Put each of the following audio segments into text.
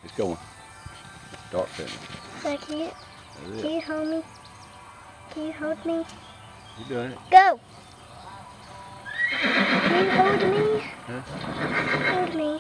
It's going. Start fitting. I can't. Can you hold me? Can you hold me? You doing it? Go! Can you hold me? Huh? Hold me.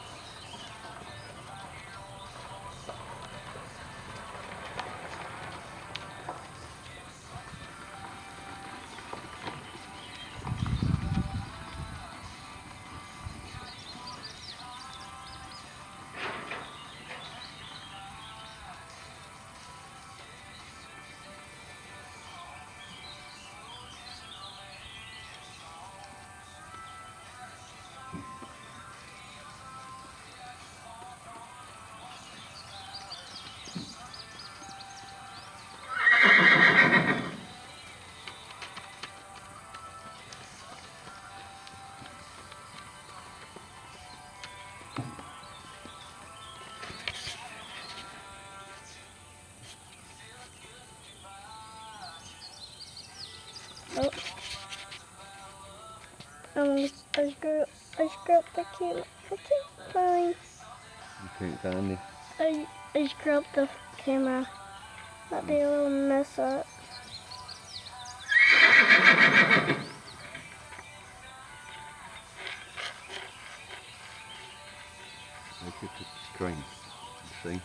Oh. I scrubbed the camera. I can't find. You can't find him? I scrubbed the camera. Might be a little mess up. Look at the string. See?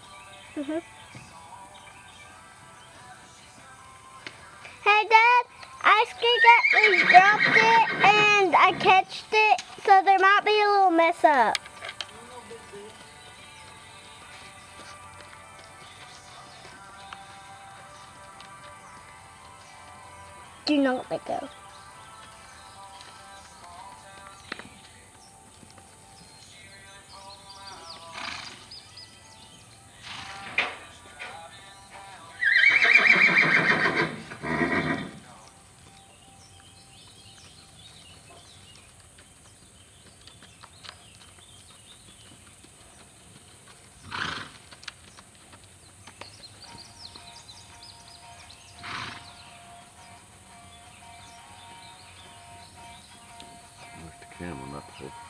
Hey Dad, I accidentally dropped it and I catched it, so there might be a little mess up. Do not let go. Where's the camera? Not the focus.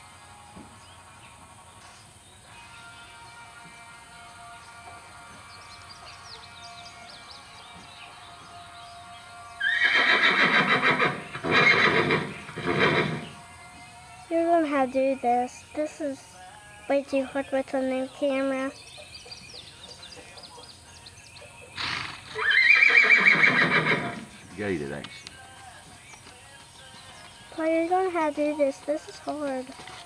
You're gonna have to do this. This is way too hard with a new camera. Gated, ain't she? Well, you're gonna have to do this. This is hard.